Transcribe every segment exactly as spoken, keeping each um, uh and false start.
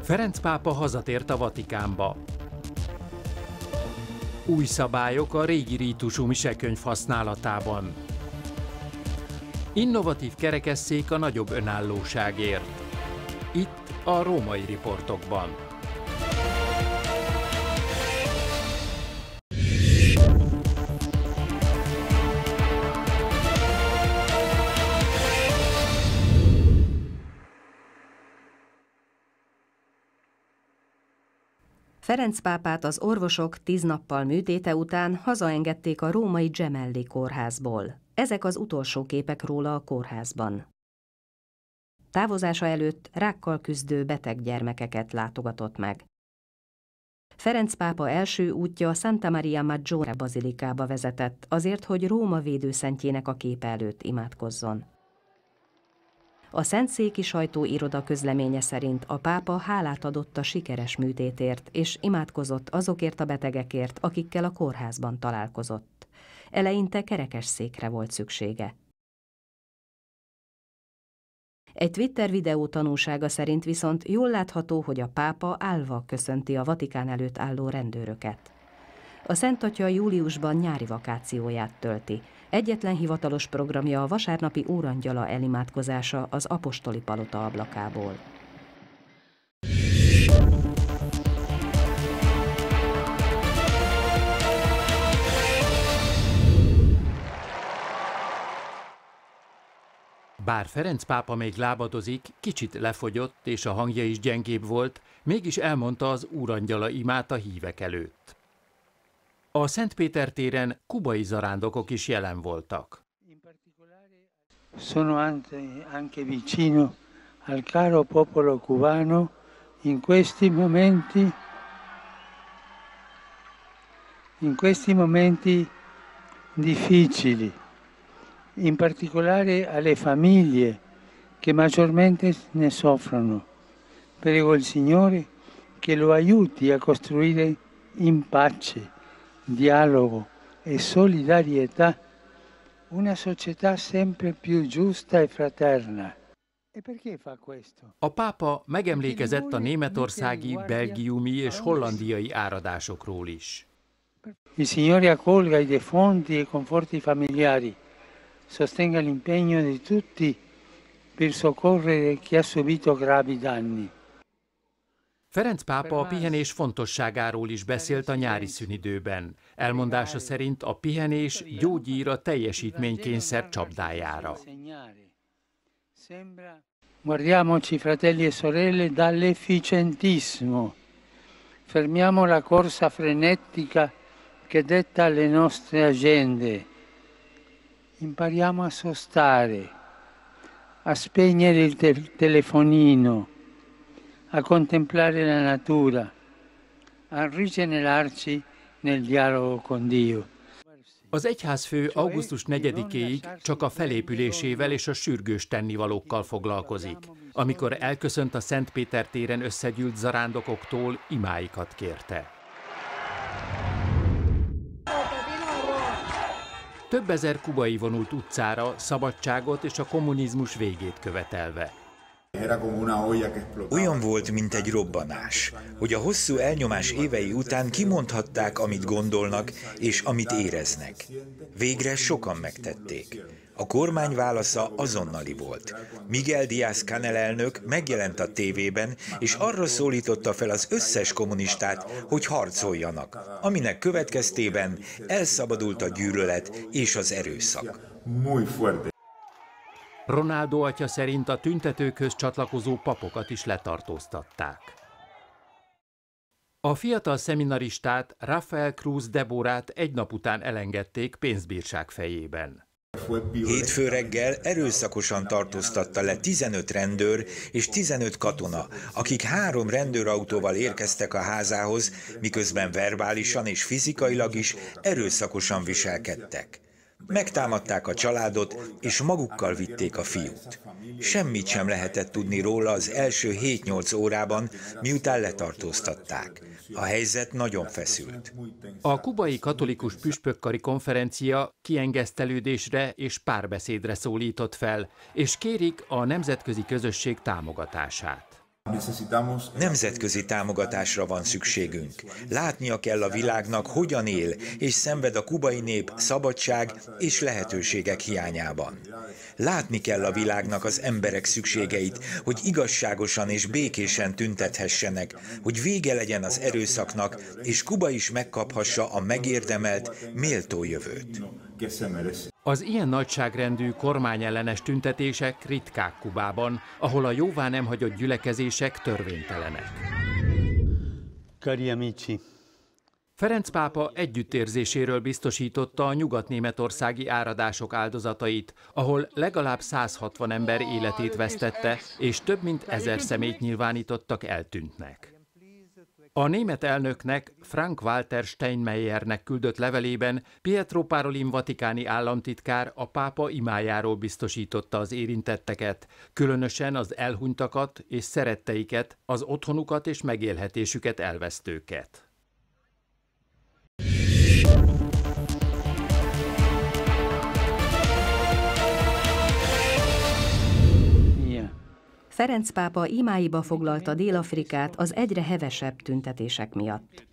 Ferenc pápa hazatért a Vatikánba. Új szabályok a régi rítusú misekönyv használatában. Innovatív kerekesszék a nagyobb önállóságért. Itt a Római Riportokban. Ferenc pápát az orvosok tíz nappal műtéte után hazaengedték a római Gemelli kórházból. Ezek az utolsó képek róla a kórházban. Távozása előtt rákkal küzdő beteg gyermekeket látogatott meg. Ferenc pápa első útja Santa Maria Maggiore bazilikába vezetett, azért, hogy Róma védőszentjének a képe előtt imádkozzon. A Szentszéki sajtóiroda közleménye szerint a pápa hálát adott a sikeres műtétért, és imádkozott azokért a betegekért, akikkel a kórházban találkozott. Eleinte kerekesszékre volt szüksége. Egy Twitter videó tanúsága szerint viszont jól látható, hogy a pápa állva köszönti a Vatikán előtt álló rendőröket. A Szent Atya júliusban nyári vakációját tölti. Egyetlen hivatalos programja a vasárnapi órangyala elimádkozása az apostoli palota ablakából. Bár Ferenc pápa még lábadozik, kicsit lefogyott és a hangja is gyengébb volt, mégis elmondta az úrangyala imát a hívek előtt. A Szent Péter téren kubai zarándokok is jelen voltak. Sono anche vicino al caro popolo cubano in questi momenti in questi momenti difficili, in particolare alle famiglie che maggiormente ne soffrono. Prego il Signore che lo aiuti a costruire in pace, dialogo e solidarietà una società sempre più giusta e fraterna. E perché fa questo? A pápa megemlékezett a németországi, belgiumi és hollandiai áradásokról is. Il Signore accolga i defunti e conforti i familiari, sostenga l'impegno di tutti per soccorrere chi ha subito gravi danni. Ferenc pápa a pihenés fontosságáról is beszélt a nyári szünidőben. Elmondása szerint a pihenés gyógyír a teljesítménykényszer csapdájára. Guardiamoci, fratelli e sorelle, dall'efficientismo. Fermiamo la corsa frenetica che detta le nostre agende. Impariamo a sostare, a spegnere il te telefonino, a contemplare la natura, a rigenerarci nel dialogo con Dio. Az egyházfő augusztus negyedikéig csak a felépülésével és a sürgős tennivalókkal foglalkozik. Amikor elköszönt a Szent Péter téren összegyűlt zarándokoktól, imáikat kérte. Több ezer kubai vonult utcára, szabadságot és a kommunizmus végét követelve. Olyan volt, mint egy robbanás, hogy a hosszú elnyomás évei után kimondhatták, amit gondolnak és amit éreznek. Végre sokan megtették. A kormány válasza azonnali volt. Miguel Díaz-Canel elnök megjelent a tévében, és arra szólította fel az összes kommunistát, hogy harcoljanak, aminek következtében elszabadult a gyűlölet és az erőszak. Ronaldo atya szerint a tüntetőkhöz csatlakozó papokat is letartóztatták. A fiatal szeminaristát, Rafael Cruz Deborát egy nap után elengedték pénzbírság fejében. Hétfő reggel erőszakosan tartóztatta le tizenöt rendőr és tizenöt katona, akik három rendőrautóval érkeztek a házához, miközben verbálisan és fizikailag is erőszakosan viselkedtek. Megtámadták a családot, és magukkal vitték a fiút. Semmit sem lehetett tudni róla az első hét-nyolc órában, miután letartóztatták. A helyzet nagyon feszült. A kubai katolikus püspökkari konferencia kiengesztelődésre és párbeszédre szólított fel, és kérik a nemzetközi közösség támogatását. Nemzetközi támogatásra van szükségünk. Látnia kell a világnak, hogyan él és szenved a kubai nép szabadság és lehetőségek hiányában. Látni kell a világnak az emberek szükségeit, hogy igazságosan és békésen tüntethessenek, hogy vége legyen az erőszaknak, és Kuba is megkaphassa a megérdemelt, méltó jövőt. Az ilyen nagyságrendű kormányellenes tüntetések ritkák Kubában, ahol a jóvá nem hagyott gyülekezések törvénytelenek. Cari amici. Ferenc pápa együttérzéséről biztosította a nyugatnémetországi áradások áldozatait, ahol legalább száz hatvan ember életét vesztette, és több mint ezer személyt nyilvánítottak eltűntnek. A német elnöknek, Frank-Walter Steinmeiernek küldött levelében Pietro Parolin vatikáni államtitkár a pápa imájáról biztosította az érintetteket, különösen az elhunytakat és szeretteiket, az otthonukat és megélhetésüket elvesztőket. Ferenc pápa imáiba foglalta Dél-Afrikát az egyre hevesebb tüntetések miatt.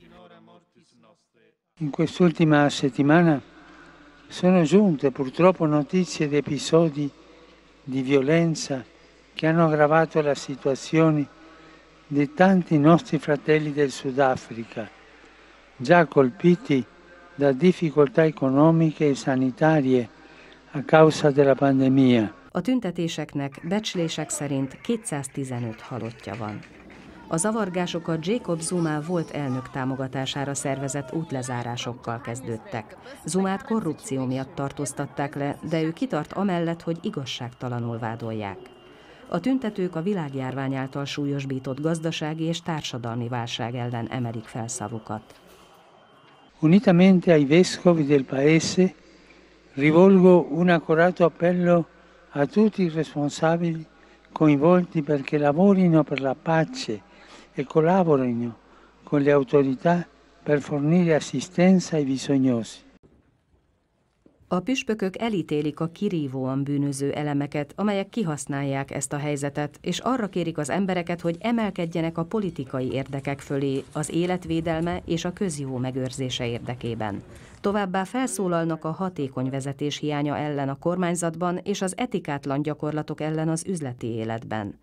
In quest'ultima settimana sono giunte purtroppo notizie di episodi di violenza che hanno aggravato la situazione di tanti nostri fratelli del Sudafrica, già colpiti da difficoltà economiche e sanitarie a causa della pandemia. A tüntetéseknek becslések szerint kétszáztizenöt halottja van. A zavargások Jacob Zuma volt elnök támogatására szervezett útlezárásokkal kezdődtek. Zumát korrupció miatt tartóztatták le, de ő kitart amellett, hogy igazságtalanul vádolják. A tüntetők a világjárvány által súlyosbított gazdasági és társadalmi válság ellen emelik fel szavukat. Unitamente ai vescovi del paese rivolgo un accorato appello a tutti i responsabili coinvolti perché lavorino per la pace e collaborino con le autorità per fornire assistenza ai bisognosi. A püspökök elítélik a kirívóan bűnöző elemeket, amelyek kihasználják ezt a helyzetet, és arra kérik az embereket, hogy emelkedjenek a politikai érdekek fölé az életvédelme és a közjó megőrzése érdekében. Továbbá felszólalnak a hatékony vezetés hiánya ellen a kormányzatban és az etikátlan gyakorlatok ellen az üzleti életben.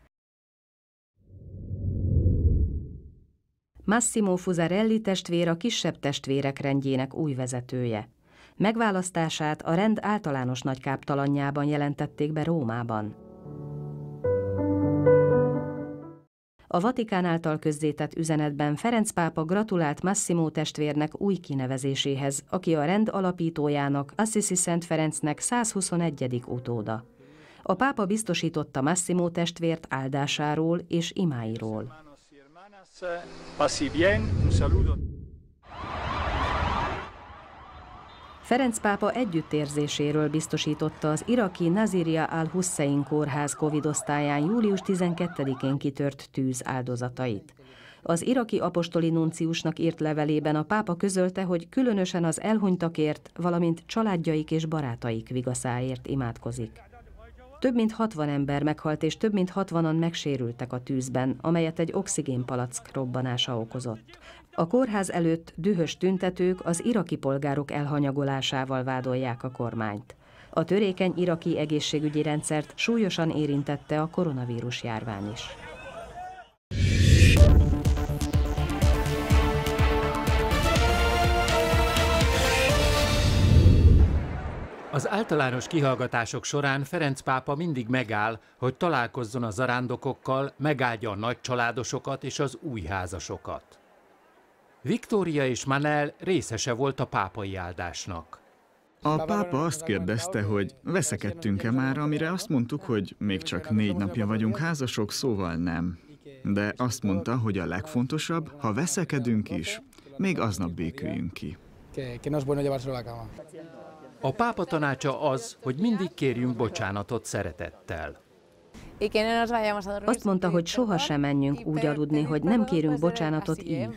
Massimo Fusarelli testvér a kisebb testvérek rendjének új vezetője. Megválasztását a rend általános nagykáptalanjában jelentették be Rómában. A Vatikán által közzétett üzenetben Ferenc pápa gratulált Massimo testvérnek új kinevezéséhez, aki a rend alapítójának, Assisi Szent Ferencnek százhuszonegyedik utóda. A pápa biztosította Massimo testvért áldásáról és imáiról. Ferenc pápa együttérzéséről biztosította az iraki Naziria al-Hussein kórház Covid osztályán július tizenkettedikén kitört tűz áldozatait. Az iraki apostoli nunciusnak írt levelében a pápa közölte, hogy különösen az elhunytakért, valamint családjaik és barátaik vigaszáért imádkozik. Több mint hatvan ember meghalt és több mint hatvanan megsérültek a tűzben, amelyet egy oxigénpalack robbanása okozott. A kórház előtt dühös tüntetők az iraki polgárok elhanyagolásával vádolják a kormányt. A törékeny iraki egészségügyi rendszert súlyosan érintette a koronavírus járvány is. Az általános kihallgatások során Ferenc pápa mindig megáll, hogy találkozzon a zarándokokkal, megáldja a nagycsaládosokat és az újházasokat. Viktória és Manel részese volt a pápai áldásnak. A pápa azt kérdezte, hogy veszekedtünk-e már, amire azt mondtuk, hogy még csak négy napja vagyunk házasok, szóval nem. De azt mondta, hogy a legfontosabb, ha veszekedünk is, még aznap béküljünk ki. A pápa tanácsa az, hogy mindig kérjünk bocsánatot szeretettel. Azt mondta, hogy soha sem menjünk úgy aludni, hogy nem kérünk bocsánatot így.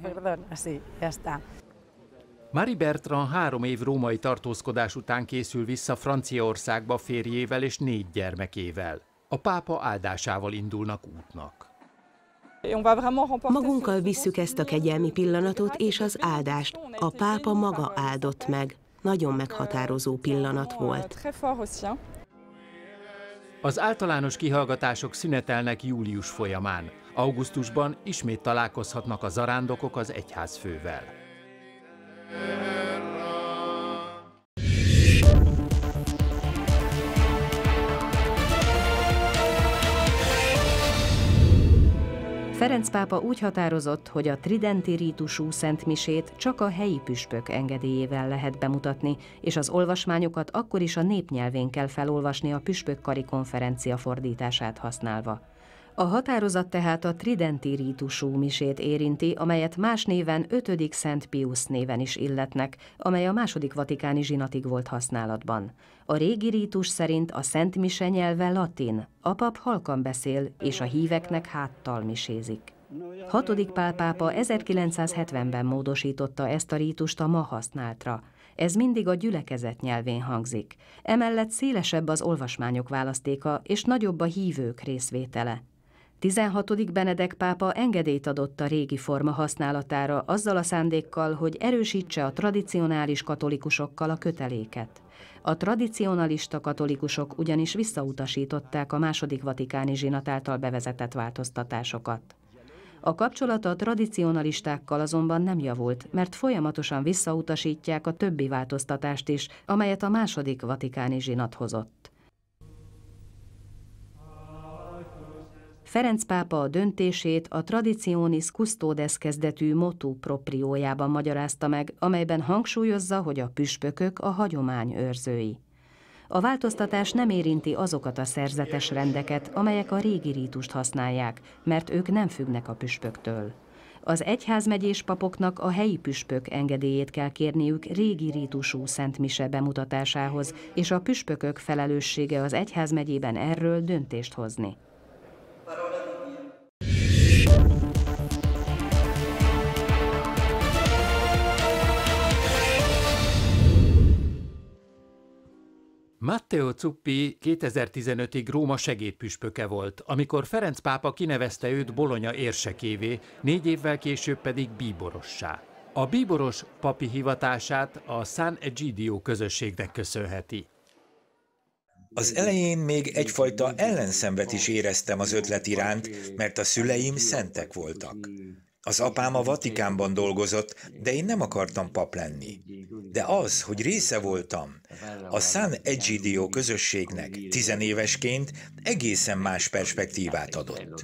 Marie Bertrand három év római tartózkodás után készül vissza Franciaországba férjével és négy gyermekével. A pápa áldásával indulnak útnak. Magunkkal visszük ezt a kegyelmi pillanatot és az áldást. A pápa maga áldott meg. Nagyon meghatározó pillanat volt. Az általános kihallgatások szünetelnek július folyamán. Augusztusban ismét találkozhatnak a zarándokok az egyházfővel. Ferenc pápa úgy határozott, hogy a tridenti rítusú szentmisét csak a helyi püspök engedélyével lehet bemutatni, és az olvasmányokat akkor is a népnyelvén kell felolvasni a püspökkari konferencia fordítását használva. A határozat tehát a tridenti rítusú misét érinti, amelyet más néven ötödik Szent Piusz néven is illetnek, amely a második vatikáni zsinatig volt használatban. A régi rítus szerint a szent mise nyelve latin, a pap halkan beszél, és a híveknek háttal misézik. Hatodik Pál pápa ezerkilencszázhetvenben módosította ezt a rítust a ma használtra. Ez mindig a gyülekezet nyelvén hangzik. Emellett szélesebb az olvasmányok választéka, és nagyobb a hívők részvétele. tizenhatodik Benedek pápa engedélyt adott a régi forma használatára azzal a szándékkal, hogy erősítse a tradicionális katolikusokkal a köteléket. A tradicionalista katolikusok ugyanis visszautasították a második vatikáni zsinat által bevezetett változtatásokat. A kapcsolata a tradicionalistákkal azonban nem javult, mert folyamatosan visszautasítják a többi változtatást is, amelyet a második vatikáni zsinat hozott. Ferenc pápa a döntését a Traditionis Custodes kezdetű motu propriójában magyarázta meg, amelyben hangsúlyozza, hogy a püspökök a hagyomány őrzői. A változtatás nem érinti azokat a szerzetes rendeket, amelyek a régi rítust használják, mert ők nem függnek a püspöktől. Az egyházmegyés papoknak a helyi püspök engedélyét kell kérniük régi rítusú szentmise bemutatásához, és a püspökök felelőssége az egyházmegyében erről döntést hozni. Matteo Zuppi kétezer-tizenötig Róma segédpüspöke volt, amikor Ferenc pápa kinevezte őt Bologna érsekévé, négy évvel később pedig bíborossá. A bíboros papi hivatását a San Egidio közösségnek köszönheti. Az elején még egyfajta ellenszenvet is éreztem az ötlet iránt, mert a szüleim szentek voltak. Az apám a Vatikánban dolgozott, de én nem akartam pap lenni. De az, hogy része voltam a San Egidio közösségnek tizenévesként, egészen más perspektívát adott.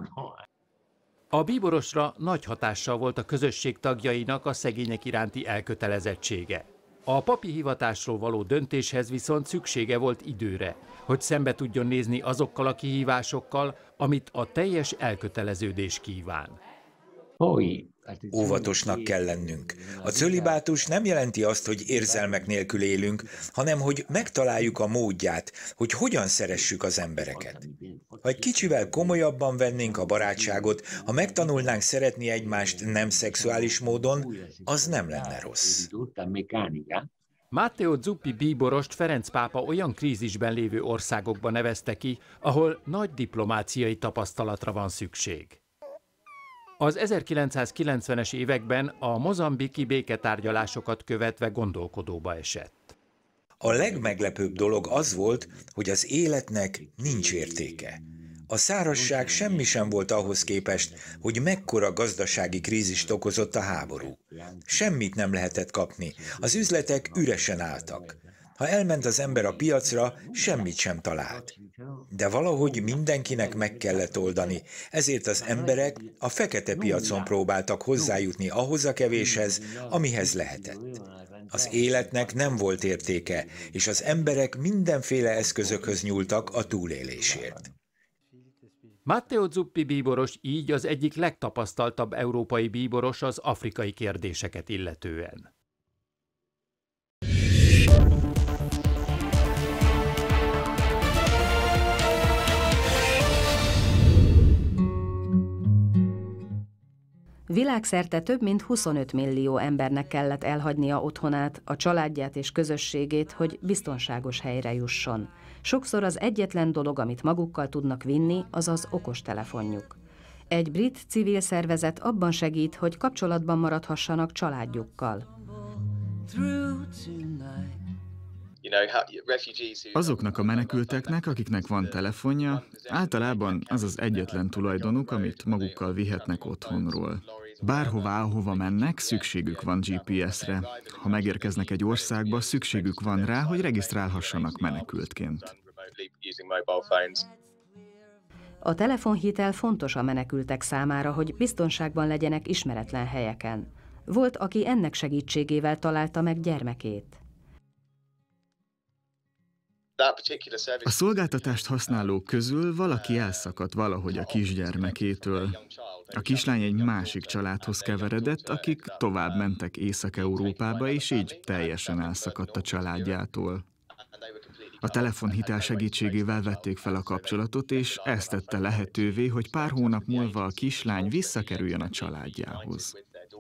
A bíborosra nagy hatással volt a közösség tagjainak a szegények iránti elkötelezettsége. A papi hivatásról való döntéshez viszont szüksége volt időre, hogy szembe tudjon nézni azokkal a kihívásokkal, amit a teljes elköteleződés kíván. Óvatosnak kell lennünk. A cölibátus nem jelenti azt, hogy érzelmek nélkül élünk, hanem hogy megtaláljuk a módját, hogy hogyan szeressük az embereket. Ha egy kicsivel komolyabban vennénk a barátságot, ha megtanulnánk szeretni egymást nem szexuális módon, az nem lenne rossz. Matteo Zuppi bíborost Ferenc pápa olyan krízisben lévő országokba nevezte ki, ahol nagy diplomáciai tapasztalatra van szükség. Az ezerkilencszázkilencvenes években a mozambiki béketárgyalásokat követve gondolkodóba esett. A legmeglepőbb dolog az volt, hogy az életnek nincs értéke. A szárazság semmi sem volt ahhoz képest, hogy mekkora gazdasági krízist okozott a háború. Semmit nem lehetett kapni, az üzletek üresen álltak. Ha elment az ember a piacra, semmit sem talált. De valahogy mindenkinek meg kellett oldani, ezért az emberek a fekete piacon próbáltak hozzájutni ahhoz a kevéshez, amihez lehetett. Az életnek nem volt értéke, és az emberek mindenféle eszközökhöz nyúltak a túlélésért. Matteo Zuppi bíboros így az egyik legtapasztaltabb európai bíboros az afrikai kérdéseket illetően. Világszerte több mint huszonöt millió embernek kellett elhagynia otthonát, a családját és közösségét, hogy biztonságos helyre jusson. Sokszor az egyetlen dolog, amit magukkal tudnak vinni, az az okostelefonjuk. Egy brit civil szervezet abban segít, hogy kapcsolatban maradhassanak családjukkal. Azoknak a menekülteknek, akiknek van telefonja, általában az az egyetlen tulajdonuk, amit magukkal vihetnek otthonról. Bárhová, ahova mennek, szükségük van gé pé es-re. Ha megérkeznek egy országba, szükségük van rá, hogy regisztrálhassanak menekültként. A telefonhitel fontos a menekültek számára, hogy biztonságban legyenek ismeretlen helyeken. Volt, aki ennek segítségével találta meg gyermekét. A szolgáltatást használók közül valaki elszakadt valahogy a kisgyermekétől. A kislány egy másik családhoz keveredett, akik tovább mentek Észak-Európába, és így teljesen elszakadt a családjától. A telefonhitel segítségével vették fel a kapcsolatot, és ezt tette lehetővé, hogy pár hónap múlva a kislány visszakerüljön a családjához.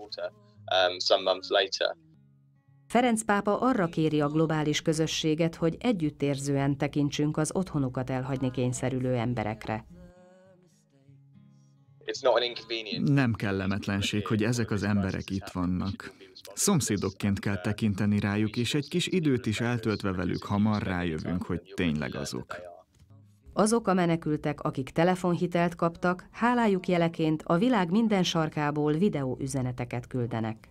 Ferenc pápa arra kéri a globális közösséget, hogy együttérzően tekintsünk az otthonukat elhagyni kényszerülő emberekre. Nem kellemetlenség, hogy ezek az emberek itt vannak. Szomszédokként kell tekinteni rájuk, és egy kis időt is eltöltve velük hamar rájövünk, hogy tényleg azok. Azok a menekültek, akik telefonhitelt kaptak, hálájuk jeleként a világ minden sarkából videóüzeneteket küldenek.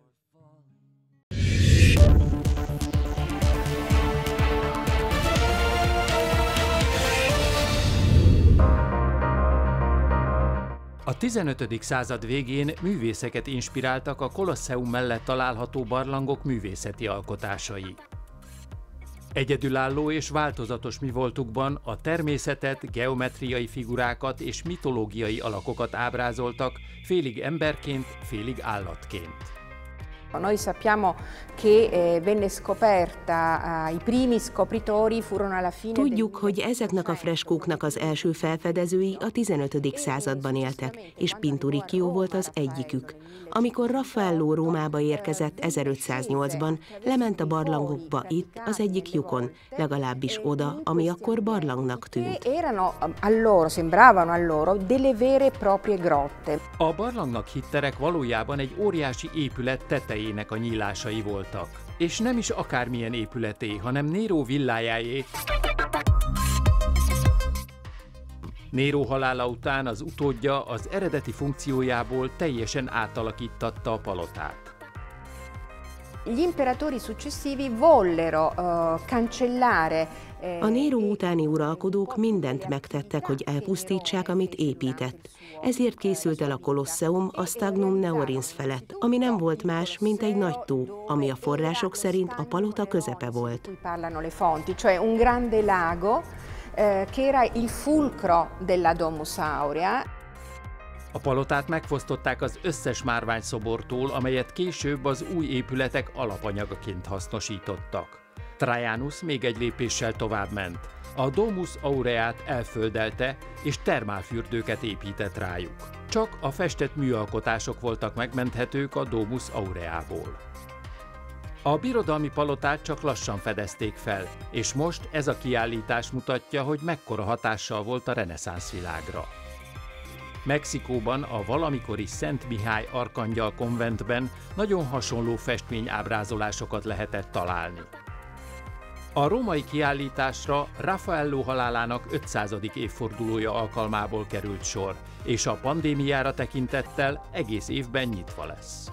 A tizenötödik század végén művészeket inspiráltak a Kolosseum mellett található barlangok művészeti alkotásai. Egyedülálló és változatos mivoltukban a természetet, geometriai figurákat és mitológiai alakokat ábrázoltak, félig emberként, félig állatként. Noi sappiamo che venne scoperta, i primi scopritori furono alla fine. Tudjuk, hogy ezeknek a freskóknak az első felfedezői a tizenötödik században éltek, és Pinturicchio volt az egyikük. Amikor Raffaello Rómába érkezett ezerötszáznyolcban, lement a barlangokba itt, az egyik lyukon, legalábbis oda, ami akkor barlangnak tűnt. Erano allora, sembravano allora delle vere e proprie grotte. A barlangnak hitt terek valójában egy óriási épület tetejének a nyílásai voltak. És nem is akármilyen épületé, hanem Nero villájáé. Nero halála után az utódja az eredeti funkciójából teljesen átalakítatta a palotát. Gli imperatori successivi vollero uh, cancellare. A Nero utáni uralkodók mindent megtettek, hogy elpusztítsák, amit épített. Ezért készült el a Kolosseum a Stagnum Neorins felett, ami nem volt más, mint egy nagy tó, ami a források szerint a palota közepe volt. Parlano le fonti, cioè un grande lago che era il fulcro della Domus Aurea. A palotát megfosztották az összes márványszobortól, amelyet később az új épületek alapanyagaként hasznosítottak. Trajanus még egy lépéssel tovább ment. A Domus Aureát elföldelte és termálfürdőket épített rájuk. Csak a festett műalkotások voltak megmenthetők a Domus Aureából. A birodalmi palotát csak lassan fedezték fel, és most ez a kiállítás mutatja, hogy mekkora hatással volt a reneszánsz világra. Mexikóban a valamikori Szent Mihály Arkangyal konventben nagyon hasonló festményábrázolásokat lehetett találni. A római kiállításra Raffaello halálának ötszázadik évfordulója alkalmából került sor, és a pandémiára tekintettel egész évben nyitva lesz.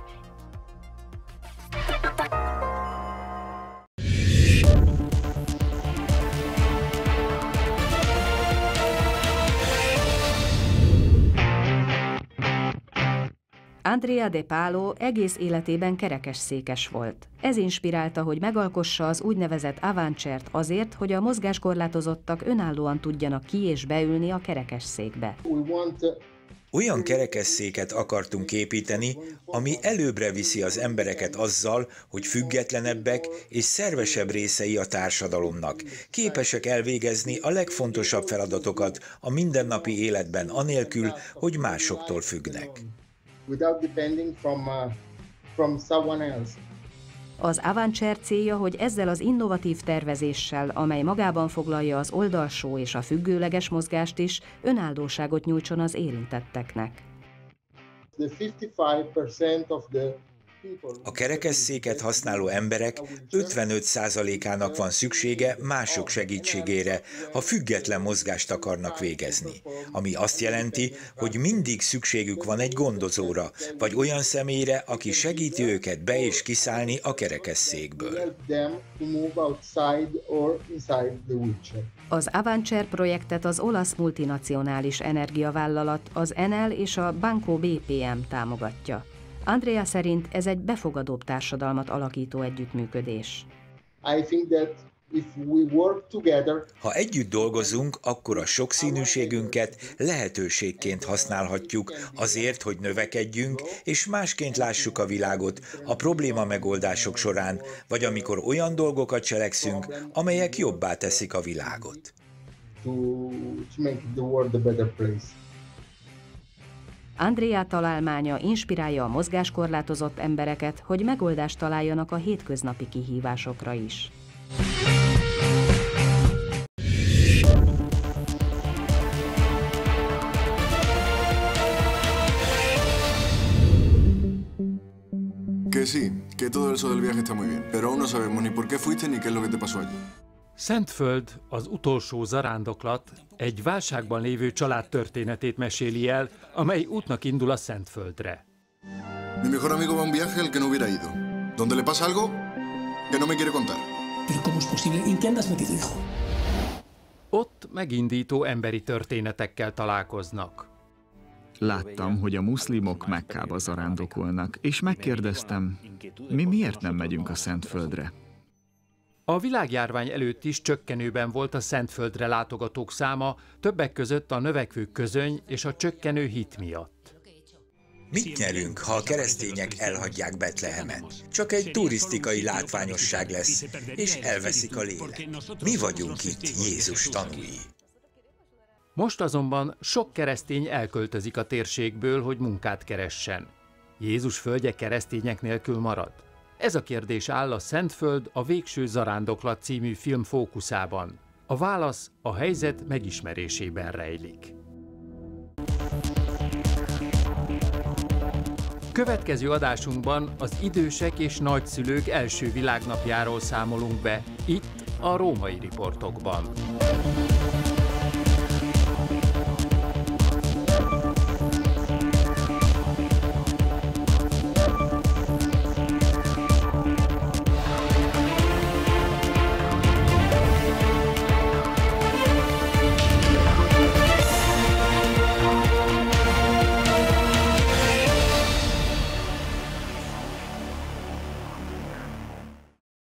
Andrea de Palo egész életében kerekesszékes volt. Ez inspirálta, hogy megalkossa az úgynevezett avantchair-t azért, hogy a mozgáskorlátozottak önállóan tudjanak ki- és beülni a kerekesszékbe. Olyan kerekesszéket akartunk építeni, ami előbbre viszi az embereket azzal, hogy függetlenebbek és szervesebb részei a társadalomnak, képesek elvégezni a legfontosabb feladatokat a mindennapi életben anélkül, hogy másoktól függnek. Without depending from, uh, from someone else. Az Avancser célja, hogy ezzel az innovatív tervezéssel, amely magában foglalja az oldalsó és a függőleges mozgást is, önállóságot nyújtson az érintetteknek. A kerekesszéket használó emberek ötvenöt százalékának van szüksége mások segítségére, ha független mozgást akarnak végezni. Ami azt jelenti, hogy mindig szükségük van egy gondozóra, vagy olyan személyre, aki segíti őket be- és kiszállni a kerekesszékből. Az Avancser projektet az olasz multinacionális energiavállalat, az Enel és a Banco bé pé em támogatja. Andrea szerint ez egy befogadóbb társadalmat alakító együttműködés. Ha együtt dolgozunk, akkor a sokszínűségünket lehetőségként használhatjuk azért, hogy növekedjünk, és másként lássuk a világot a probléma megoldások során, vagy amikor olyan dolgokat cselekszünk, amelyek jobbá teszik a világot. Andrea találmánya inspirálja a mozgáskorlátozott embereket, hogy megoldást találjanak a hétköznapi kihívásokra is. Que sí, que todo eso del viaje está muy bien, pero aún no sabemos ni por qué fuiste ni qué es lo que te pasó allí. Szentföld, az utolsó zarándoklat egy válságban lévő család történetét meséli el, amely útnak indul a Szentföldre. Mi mejor amigo va a un viaje al que no hubiera ido. Donde le pasa algo que no me quiere contar. Pero ¿cómo es posible? ¿En qué andas metido, hijo? Ott megindító emberi történetekkel találkoznak. Láttam, hogy a muszlimok Mekkába zarándokolnak, és megkérdeztem, mi miért nem megyünk a Szentföldre? A világjárvány előtt is csökkenőben volt a Szentföldre látogatók száma, többek között a növekvő közöny és a csökkenő hit miatt. Mit nyerünk, ha a keresztények elhagyják Betlehemet? Csak egy turisztikai látványosság lesz, és elveszik a lélek. Mi vagyunk itt Jézus tanúi. Most azonban sok keresztény elköltözik a térségből, hogy munkát keressen. Jézus földje keresztények nélkül marad? Ez a kérdés áll a Szentföld, a végső zarándoklat című film fókuszában. A válasz a helyzet megismerésében rejlik. Következő adásunkban az idősek és nagyszülők első világnapjáról számolunk be, itt a Római Riportokban.